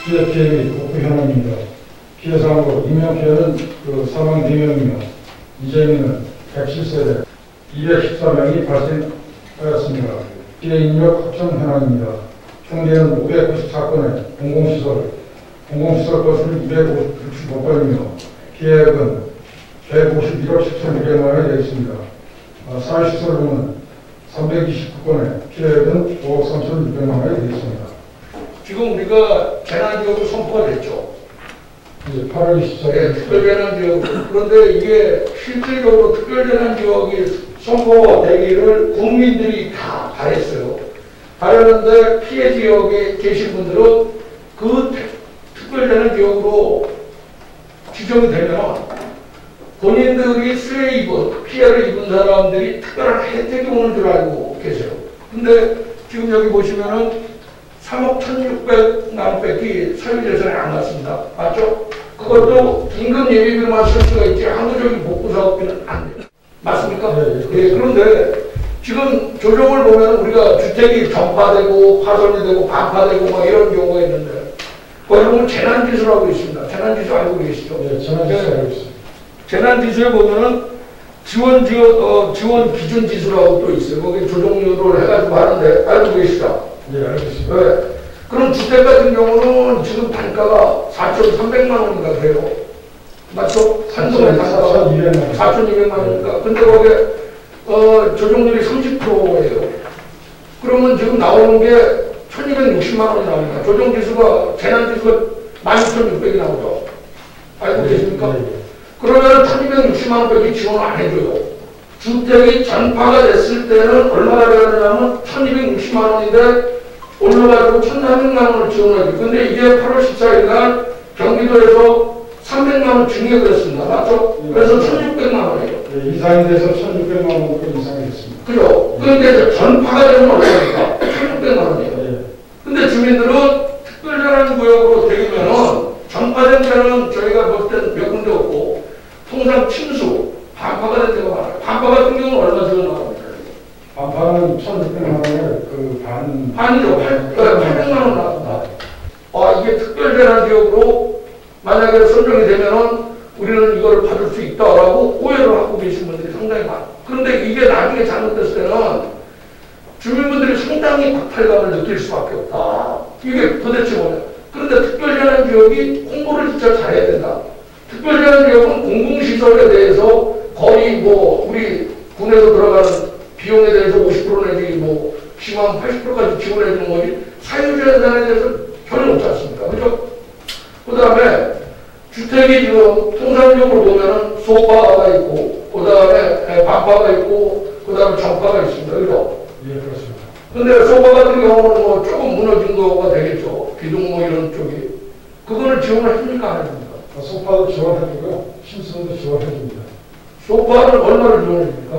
수해 피해 및 복구 현황입니다. 피해 사항으로 인명 피해는 사망 4명이며 이재민은 107세대 214명이 발생하였습니다. 피해 인력 확정 현황입니다. 총계는 594건의 공공시설 건수는 255건이며 피해액은 151억 7,200만 원이 되어 있습니다. 사회시설로는 329건의 피해액은 5억 3,600만 원이 되어 있습니다. 지금 우리가 재난지역으로 선포가 됐죠. 이제 8월 24일 네, 특별재난지역으로. 그런데 이게 실질적으로 특별재난지역이 선포되기를 국민들이 다 바랬어요. 바랬는데 피해 지역에 계신 분들은 그 특별재난지역으로 지정이 되면 본인들이 피해를 입은 사람들이 특별한 혜택이 오는 줄 알고 계세요. 근데 지금 여기 보시면은 3억 1,600만 원밖에 사유재산에 안 갔습니다. 맞죠? 그것도 긴급 예비비로만 쓸 수가 있지 항구적인 복구 사업비는 안 돼요. 맞습니까? 네, 예, 그런데 지금 조정을 보면 우리가 주택이 전파되고 파손이 되고 반파되고 막 이런 경우가 있는데 거기 보면 재난지수라고 있습니다. 재난지수 알고 계시죠? 네, 재난지수 알고 있습니다. 재난지수에 보면은 지원 기준 지수라고 또 있어요. 거기 조정률을 해가지고 하는데 알고 계시죠? 네, 알고 있습니다. 네. 그럼 주택 같은 경우는 지금 단가가 4,300만 원인가 그래요. 맞죠? 한동의 단가가 4,200만 원이니까. 근데 거기에 조정률이 30%예요. 그러면 지금 나오는 게 1,260만 원이 나옵니다. 조정지수가 재난지수가 16,600이 나오죠. 알고 계십니까? 네. 그러면 1,260만 원밖에 지원을 안 해줘요. 주택이 전파가 됐을 때는 얼마나 돼야 되냐면 1,260만 원인데 올라가지고 1,400만 원을 지원하죠. 근데 이게 8월 14일 경기도에서 300만 원 증액을 했습니다. 맞죠? 그래서 1,600만 원이에요. 네, 이상이 돼서 1,600만 원까지 이상이 됐습니다. 그죠? 그런데 전파가 되면 얼마입니까? 1,600만 원이에요. 네. 근데 주민들은 특별재난구역으로 되면은 전파된 데는 저희가 볼 때는 몇 군데 없고 통상 침수, 반파가 된 데가 많아요. 반파 같은 경우는 얼마 지원 나옵니까? 반파는 1,600만 원에 반이죠. 800만 원 나옵니다. 이게 특별재난지역으로 만약에 선정이 되면은 우리는 이걸 받을 수 있다라고 오해를 하고 계신 분들이 상당히 많아요. 그런데 이게 나중에 잘못됐을 때는 주민분들이 상당히 박탈감을 느낄 수밖에 없다. 이게 도대체 뭐냐. 그런데 특별재난지역이 홍보를 진짜 잘해야 된다. 특별재난지역은 공공시설에 대해서 거의 우리 군에서 들어가는 비용에 대해서 50% 내지 심하면 80%까지 지원해 주는 거지 사유재산에 대해서 전혀 없지 않습니까? 그죠? 그 다음에 주택이 지금 통상적으로 보면은 소파가 있고, 그 다음에 반파가 있고, 그 다음에 전파가 있습니다. 그죠? 예, 그렇습니다. 근데 소파 같은 경우는 조금 무너진 거가 되겠죠. 기둥 이런 쪽이. 그거는 지원을 해줍니까? 안 해줍니까? 소파도 지원해주고요. 침수도 지원해줍니다. 소파는 얼마를 지원해줍니까?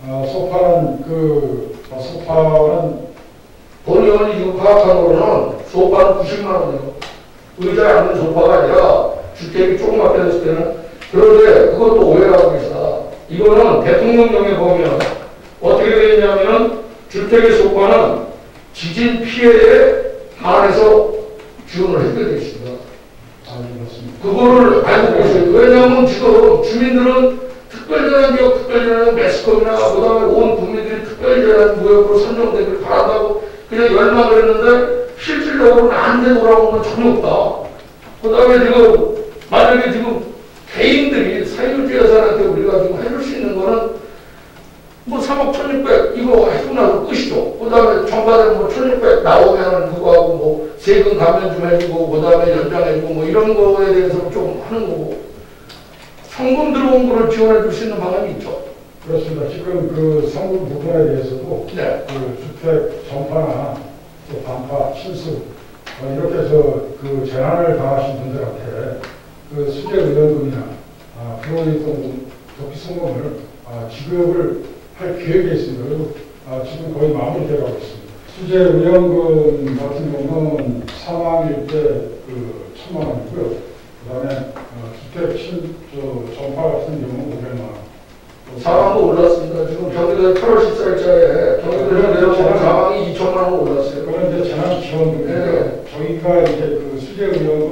소파는 본의원이 지금 파악한 거로는 소파는 90만 원이에요. 의자에 앉는 소파가 아니라 주택이 조그맣게 됐을 때는. 그런데 그것도 오해라고 계시다. 이거는 대통령령에 보면 어떻게 되어 있냐면은 주택의 소파는 지진 피해에 한해서 지원을 해줘야 되겠습니다. 그렇습니다. 그거를 알고 계셔요. 왜냐하면 지금 주민들은 특별재난지역, 특별재난 매스컴이나 그다음에 온 국민들이 특별재난구역으로 선정되기를 바란다고 그냥 열망을 했는데 실질적으로는 안 돼 돌아오는 건 전혀 없다. 그 다음에 지금 만약에 지금 개인들이 사유재산한테 우리가 지금 해줄 수 있는 거는 3억 1,600 이거 해주고 나서 끝이죠. 그 다음에 전파되면 1,600 나오면 그거하고 세금 감면 좀 해주고 그 다음에 연장해주고 이런 거에 대해서 좀 하는 거고 성금 들어온 거를 지원해 줄 수 있는 방안이 있죠. 그렇습니다. 지금 그 성금 부분에 대해서도 네. 그 주택 전파나 또 반파, 침수 이렇게 해서 그 재난을 당하신 분들한테 그 수재의원금이나 불어있던 도피성금을 지급을 할 계획이 있습니다. 그리고 지금 거의 마무리되어 가고 있습니다. 수재의원금 같은 경우는 사망일 때 그 1,000만 원이고요. 그 다음에 주택 전파 같은 경우는 500만 원. 사망도 올랐습니다. 지금 경기도에 8월 14일자에 경기도에서 내려온 사망이 2천만 원 올랐어요. 그런 이제 재난지원금. 네. 저희가 이제 그 수재의원금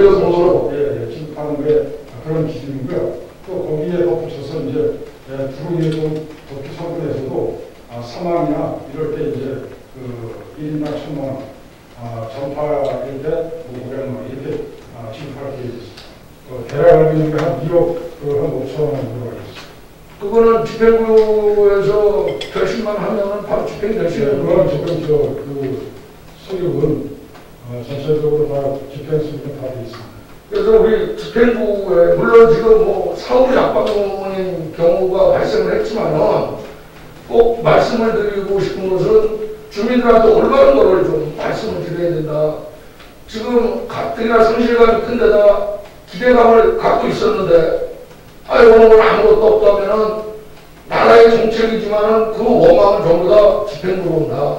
위협으로. 예, 진입하는 게 그런 기준이고요. 또 거기에 덧붙여서 이제 불우이동 도피 선분에서도 사망이나 이럴 때 이제 그 1인당 1,000만 원, 전파일 때 500만 원 이렇게 지급할 계획이 있습니다. 대략 알고 있는 게한 1억 한 5천 원 정도가 있습니다. 그거는 집행부에서 결심만 하면은 바로 집행될 수 있는 그거는 지금 그 소유은 전체적으로 다 집행 수준이 다 돼 있습니다. 그래서 우리 집행부에 물론 지금 뭐 사후리 압박론인 경우가 발생을 했지만은 꼭 말씀을 드리고 싶은 것은 주민들한테 올바른 거를 좀 말씀을 드려야 된다. 지금 가뜩이나 성실감이 큰 데다 기대감을 갖고 있었는데 오늘 아무것도 없다면은 나라의 정책이지만은 그 원망은 전부 다 집행부로 온다.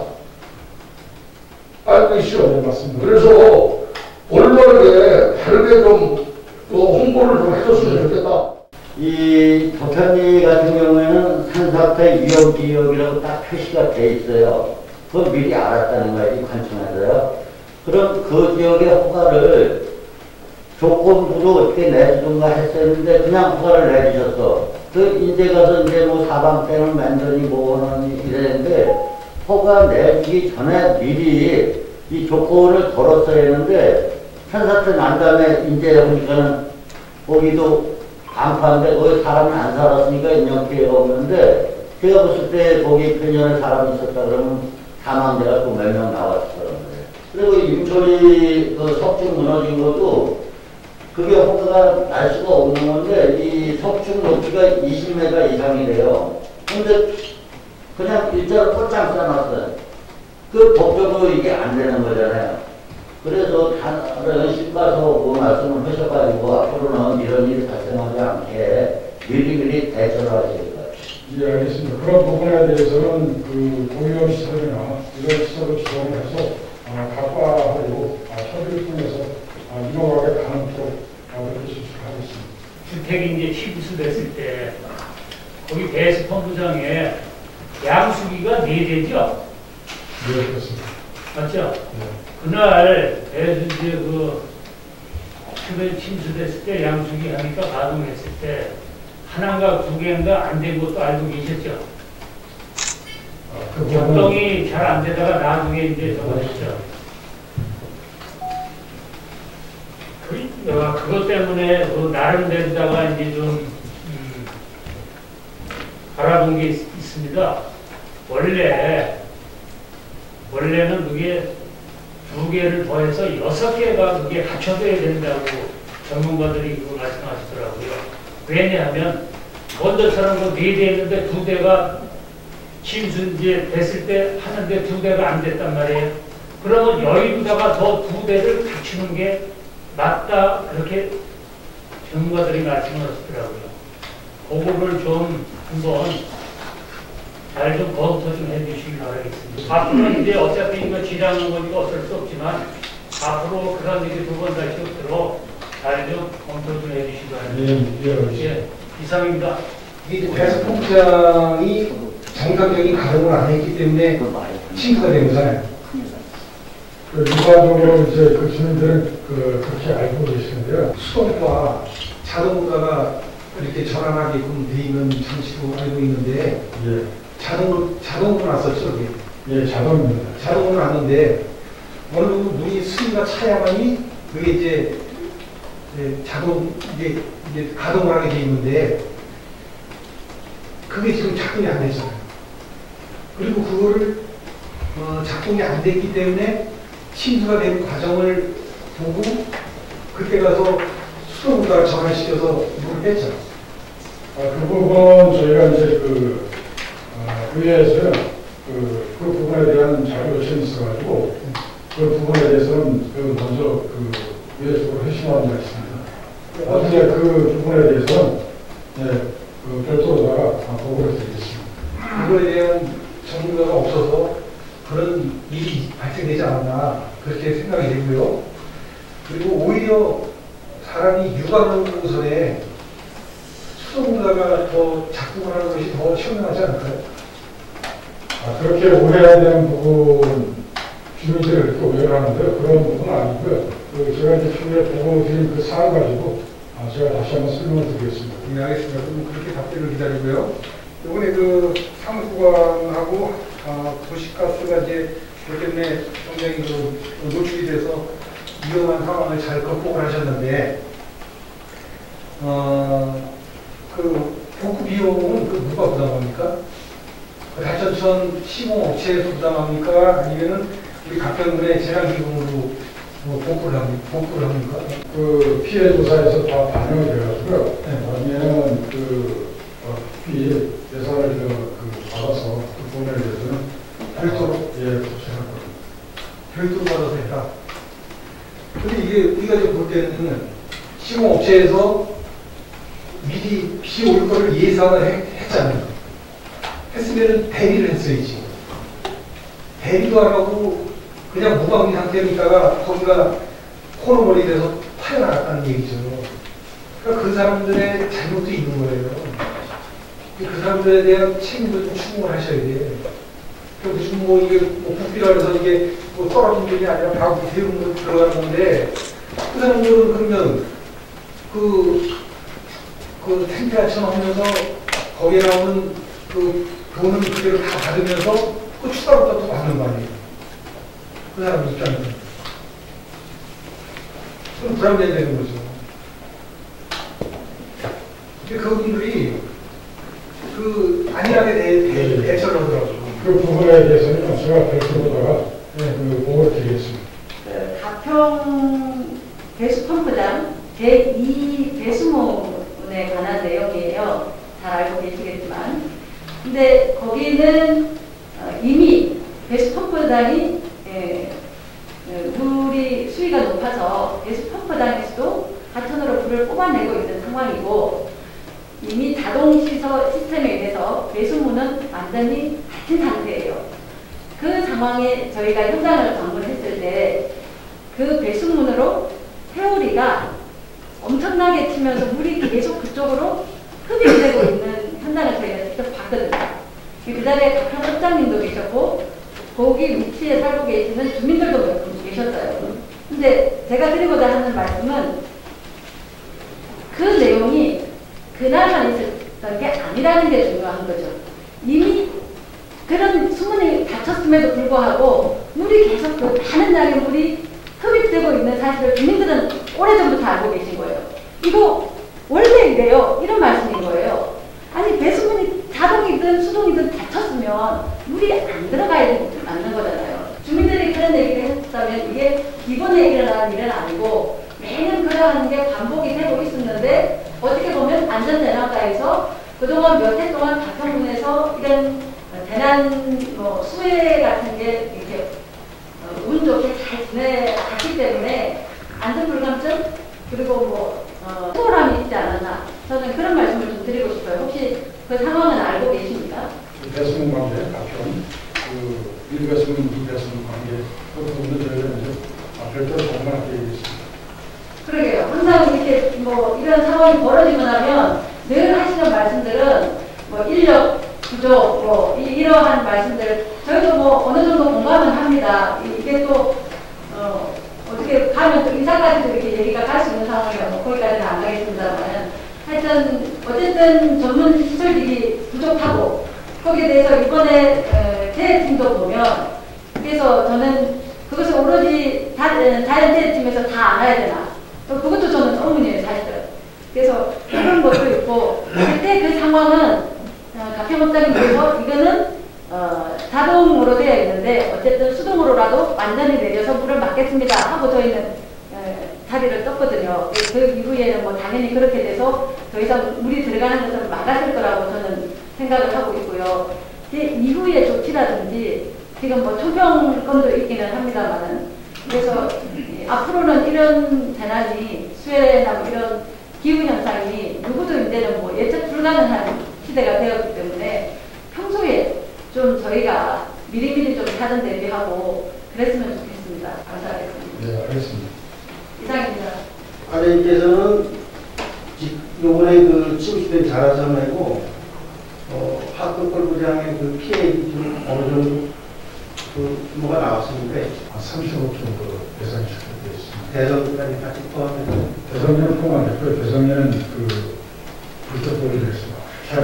알고 계시죠? 네, 맞습니다. 그래서 올바르게 다르게 좀 홍보를 좀 해줬으면 좋겠다. 이 도편리 같은 경우에는 산사태 위험지역이라고 딱 표시가 돼 있어요. 그걸 미리 알았다는 거예요, 이 관청에서요. 그럼 그 지역의 허가를 조건부로 어떻게 내주든가 했었는데 그냥 허가를 내주셨어. 그 이제 가서 이제 뭐 사방댐을 만드니 뭐하니 이랬는데 허가 내주기 전에 미리 이 조건을 걸었어야 했는데 산사태 난 다음에 이제 보니까는 거기도 안파인데 거기 사람이 안 살았으니까 인명피해가 없는데 제가 봤을 때 거기 편연에 사람이 있었다 그러면 사망자가 또 몇 명 나왔더라고요. 그리고 임초리 그 석중 무너진 것도 그게 허가가 날 수가 없는 건데 이 석중 높이가 20m 이상이 돼요. 근데 그냥 일자로 꼴짱 써놨어요. 그 법적으로 이게 안 되는 거잖아요. 그래서 다른 신가서 뭐 말씀을 하셔가지고 앞으로는 이런 일이 발생하지 않게 미리미리 대처를 하셔야 될 것 같아요. 예, 알겠습니다. 그런 부분에 대해서는 그 공유업 시설이나 이런 시설을 지정을 해서 각과하고 협의를 통해서 이용하게 가능토록 그렇게 실시하겠습니다. 주택이 이제 침수됐을 때 거기 배수 펌프장에 양수기가 4대죠? 네, 그렇습니다. 맞죠? 네. 그날 배수 이제 그 주변 침수됐을 때 양수기 하니까 가동했을 때 하나인가 2개인가 안 된 것도 알고 계셨죠? 작동이 잘 안 되다가 나중에 이제 저거 했죠. 그것 때문에 그 나름대로다가 이제 좀 바라본 게 있습니다. 원래는 그게 2개를 더해서 6개가 그게 갖춰져야 된다고 전문가들이 그거 말씀하시더라고요. 왜냐하면 먼저처럼 그 4대 했는데 2대가 침수 이제 됐을 때 하는데 2대가 안 됐단 말이에요. 그러면 여기다가 더 2대를 갖추는 게 맞다, 그렇게 전문가들이 말씀을 하시더라고요. 그거를 좀 한번 잘 좀 검토 좀 해주시기 바라겠습니다. 앞으로는 이제 어차피 이거 지장한 거니까 어쩔 수 없지만 앞으로 그런 일이 2번 다시 없도록 잘 좀 검토 좀 해주시기 바랍니다. 예, 이상입니다. 이게 배수 펌프장이 정상적인 가동을 안 했기 때문에 침수가 된 거잖아요. 일반적으로 이제 그 주민들은 그렇게 알고 계시는데요. 수도가 자동으로다가 이렇게 전환하게끔 돼 있는 장치로 알고 있는데 예, 자동으로 놨었죠. 이게. 예, 자동입니다. 자동으로 놨는데 어느 정도 물이 수위가 차야만이 그게 이제 이제 가동을 하게 돼 있는데 그게 지금 작동이 안 됐잖아요. 그리고 그거를 작동이 안 됐기 때문에 침수가 되는 과정을 보고 그때 가서 수도보다 전환시켜서 물을 뺐죠. 그 부분 저희가 이제 의회에서는 그 부분에 대한 자료 요청이 있어가지고 그 부분에 대해서는 먼저 의회 쪽으로 회신하는 바 있습니다. 나중에 그 부분에 대해서는 별도로다가 보고를 드리겠습니다. 그거에 대한 전문가가 없어서 그런 일이 발생되지 않았나 그렇게 생각이 되고요. 그리고 오히려 사람이 육아노선에 수도보다가 더 작동을 하는 것이 더 현명하지 않을까요? 그렇게 오해해야 되는 부분 주민들이 그렇게 오해를 하는데요. 그런 부분은 아니고요. 제가 이제 추후에 보고 드린 그 사안 가지고 제가 다시 한번 설명을 드리겠습니다. 네, 알겠습니다. 그럼 그렇게 답변을 기다리고요. 이번에 그 상수관하고 도시가스가 이제 그것 때문에 굉장히 그 노출이 돼서 위험한 상황을 잘 극복을 하셨는데, 그 복구 비용은 그 누가 부담합니까? 그 다천천 시공업체에서 부담합니까? 아니면은 우리 가평군의 재난기금으로 복구를 합니까? 그 피해 조사에서 다 반영이 돼가지고요. 그러면 그 국비 예산을 받아서 그 돈에 대해서는 별도로 조치할 겁니다. 별도로 받아서 했다. 근데 이게 우리가 이제 볼 때는 시공업체에서 미리 비 올 거를 예상을 했잖아요. 했으면 대비를 했어야지. 대비도 안 하고 그냥 무방비 상태로 있다가 거기가 코너볼이 돼서 파여나갔다는 얘기죠. 그러니까 그 사람들의 잘못도 있는 거예요. 그 사람들에 대한 책임도 좀 추궁을 하셔야 돼. 무슨 뭐 이게 국비라 해서 이게 뭐 떨어진 돈이 아니라 바로 세금으로 들어가는 건데, 그 사람들은 그러면 그 텐트아천 하면서 거기에 나오는 그 돈은 그대로 다 받으면서 그 추가로 또 받는 거 아니에요. 그 사람 입장에서. 그럼 불합리되는 거죠. 근데 그분들이 그 안일하게 대처를 하더라고요. 그 부분에 대해서는 제가 별도로다가 보고를 드리겠습니다. 가평 배수펌프장 제2 배수문에 관한 내용이에요. 잘 알고 계시겠지만. 근데 거기는 이미 배수펌프장이 물이 수위가 높아서 배수펌프장에서도 하천으로 물을 뽑아내고 있는 상황이고, 이미 자동 시스템에 의해서 배수문은 완전히 닫힌 상태예요. 그 상황에 저희가 현장을 방문했을 때 그 배수문으로 회오리가 엄청나게 튀면서 물이 계속 그쪽으로 흡입되고 있는 현장을 저희가 직접 봤거든요. 그 자리에 각한 업장님도 계셨고 거기 위치에 살고 계시는 주민들도 몇 분 계셨어요. 근데 제가 드리고자 하는 말씀은 그 내용이 그날만 있었던 게 아니라는 게 중요한 거죠. 이미 그런 수문이 닫혔음에도 불구하고 물이 계속 그 많은 양의 물이 흡입되고 있는 사실을 주민들은 오래전부터 알고 계신 거예요. 이거 원래 이래요. 이런 말씀인 거예요. 아니 배수문이 자동이든 수동이든 닫혔으면 물이 안 들어가야 맞는 거잖아요. 주민들이 그런 얘기를 했다면 이게 이번에 일어난 일은 아니고 매년 그러한 게 반복이 되고 있었는데, 어떻게 보면 안전재난과에서 그동안 몇 해 동안 가평군에서 이런 재난 수해 같은 게 이렇게 운 좋게 잘 지내갔기 때문에 안전불감증 그리고 소홀함이 있지 않았나, 저는 그런 말씀을 좀 드리고 싶어요. 혹시 그 상황은 알고 계십니까? 배수문 관계, 가평, 밀배수문, 미배수문 관계, 그 부분을 저희가 이제 별도로 전문하게 얘기했습니다. 그러게요. 항상 이렇게 이런 상황이 벌어지고 나면 늘 하시는 말씀들은 인력 부족, 이러한 말씀들, 저희도 어느 정도 공감은 합니다. 이게 또, 어떻게 가면 또 이사까지도 이렇게 얘기가 갈 수 있는 상황이라서 거기까지는 안 가겠습니다만, 하여튼, 어쨌든 전문 시설들이 부족하고, 거기에 대해서 이번에 대회팀도 보면, 그래서 저는 그것을 오로지 자연대회팀에서 다 알아야 되나. 그것도 저는 의문이에요, 사실은. 그래서 그런 것도 있고, 그때 그 상황은 가평업장님께서 이거는 자동으로 되어 있는데 어쨌든 수동으로라도 완전히 내려서 물을 막겠습니다 하고 저희는 자리를 떴거든요. 그 이후에는 당연히 그렇게 돼서 더 이상 물이 들어가는 것을 막았을 거라고 저는 생각을 하고 있고요. 그 이후의 조치라든지 지금 초병권도 있기는 합니다만은, 그래서 앞으로는 이런 재난이 수해나 이런 기후 현상이 누구도 이제는 예측 불가능한 시대가 되었기 때문에 평소에 좀 저희가 미리미리 좀 사전 대비하고 그랬으면 좋겠습니다. 감사하겠습니다. 네, 알겠습니다. 이상입니다. 과장님께서는 요번에 그 침수된 자라섬하고 하급 골프장의 그 피해액이 좀 어느 정도 뭐가 나왔었는데 30억 정도 예상이 되어 있습니다. 대선까지 같이 포함해서 대성령 포함했고요. 대성령은 불법으로 됐습니다.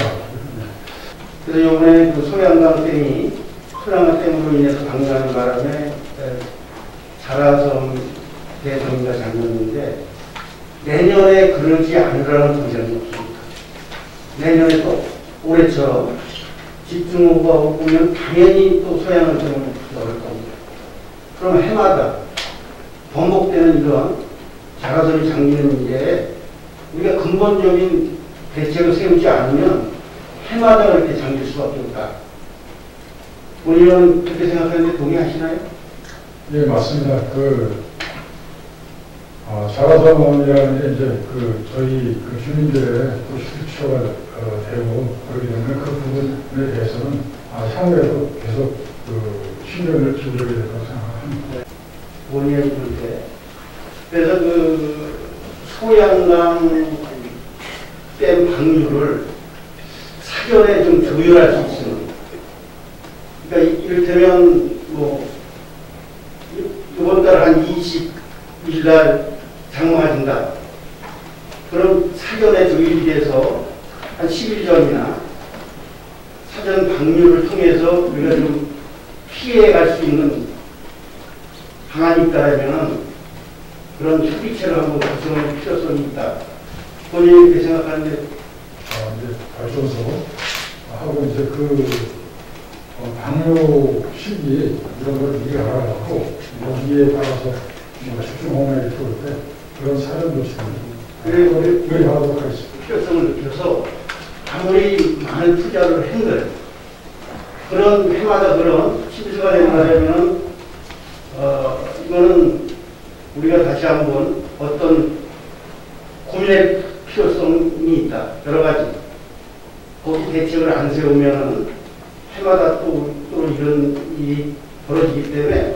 그래서 이번에 그 소양강 댐으로 인해서 방류하는 바람에 자라섬 대성리가 잠겼는데 내년에 그러지 않으라는 보장이 없습니다. 내년에 또 올해처럼 집중호우가 오면 당연히 또 소양강 댐을 넣을 겁니다. 그럼 해마다 번복되는 이런 자라섬이 잠기는 문제에 우리가 근본적인 대책을 세우지 않으면 해마다 그렇게 잠길 수밖에 없다. 본인은 그렇게 생각하는데 동의하시나요? 예, 맞습니다. 자라섬이라는 게 이제 저희 주민들의 휴식처가 되고 그러기 때문에 그 부분에 대해서는 향후에도 계속 신경을 기울여야 된다고 생각합니다. 본인은 그렇게. 그래서 소양강 댐 방류를 사전에 좀 조율할 수 있으면, 그러니까 이를테면 이번 달 한 20일 날 장마진다. 그럼 사전에 조율이 돼서 한 10일 전이나 사전 방류를 통해서 우리가 좀 피해갈 수 있는 방안이 있다면 그런 협의체를 한번 구성할 필요성이 있다. 본인이 그렇게 생각하는데 이제 발전소하고 이제 방류 시기 이런 걸 미리 알아갖고 여기에 따라서 집중호우에 들어올 때 그런 사전 조치를 요리하도록 하겠습니다. 필요성을 느껴서 아무리 많은 투자를 했는데 그런 해마다 그런 심수가 된다면 이거는 우리가 다시 한번 어떤 고민의 필요성이 있다. 여러 가지. 거기 대책을 안 세우면 해마다 또 이런 일이 벌어지기 때문에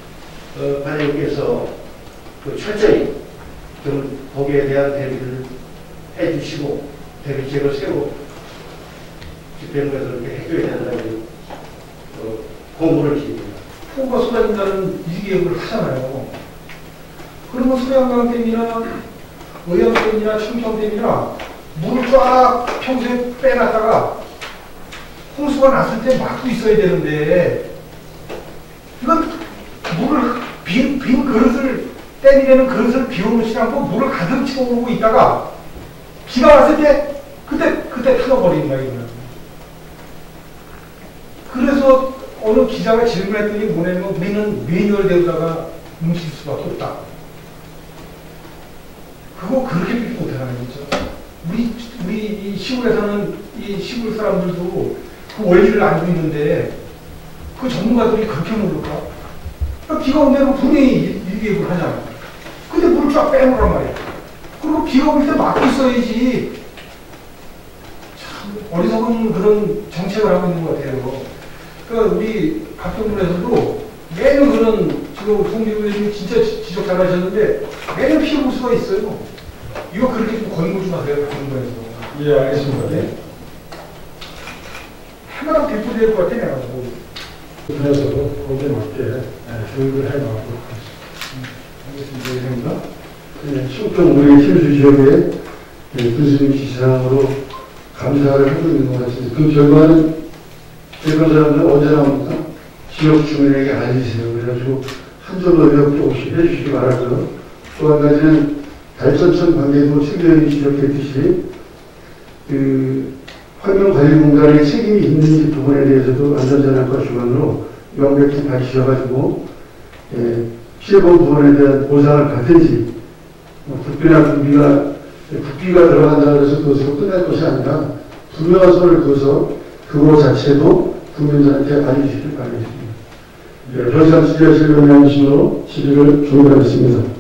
관장님께서 철저히 좀 거기에 대한 대비를 해주시고 대비책을 세우고 집행부에서 이렇게 해줘야 된다고 공부를 드립니다. 폭우가 쏟아진다는 위기예보를 하잖아요. 그러면 소양강댐이나 의암댐이나 충청댐이나 물을 쫙 평소에 빼놨다가 홍수가 났을 때 막고 있어야 되는데 이건 물을 빈 그릇을 댐이 되는 그릇을 비워놓지 않고 물을 가득 채워놓고 있다가 비가 왔을 때 그때 타져버리는 거예요. 그래서 어느 기자가 질문했더니 뭐냐면 우리는 매뉴얼대로다가 뭉칠 수밖에 없다. 그거 그렇게 믿지 못하는 거죠. 우리 이 시골에 사는 이 시골 사람들도 그 원리를 알고 있는데 그 전문가들이 그렇게 모를까? 비가 온다면 분명히 일기예보를 하잖아요. 근데 물을 쫙 빼놓으란 말이야. 그리고 비가 올 때 막고 있어야지. 참 어리석은 그런 정책을 하고 있는 것 같아요. 그러니까 우리 각경문에서도 매년 지금 송지훈 의원님이 진짜 지적 잘하셨는데 매년 피해 볼 수가 있어요. 이거 그렇게 좀 권고 좀 하세요, 각경문에서. 예, 알겠습니다. 네. 해마다 배포될 것 같아, 내가. 그래서도 거기에 맞게 교육을 해나가도록 하겠습니다. 알겠습니다. 충청 우리 침수 지역에 교수님 지시상으로 감사를 하고 있는 것 같습니다. 그 결과는 일본 사람들 언제 나옵니까? 지역 주민에게 알리세요. 그래가지고 한 점 노력 조금씩 해주시기 바라고요. 또 한 가지는 달전천 관계도 최근에 지적했듯이 환경관리공단의 책임이 있는지 부분에 대해서도 안전자산과 주관으로 명백히 밝히셔가지고 피해본 부분에 대한 보상을 받든지 국비나 국비가 들어간다고 해서 그것으로 끝날 것이 아니라 분명한 선을 그어서 그거 자체도 국민들한테 알려주시길 바라겠습니다. 더 이상 질의하실 의원님으로 질의를 종료하겠습니다.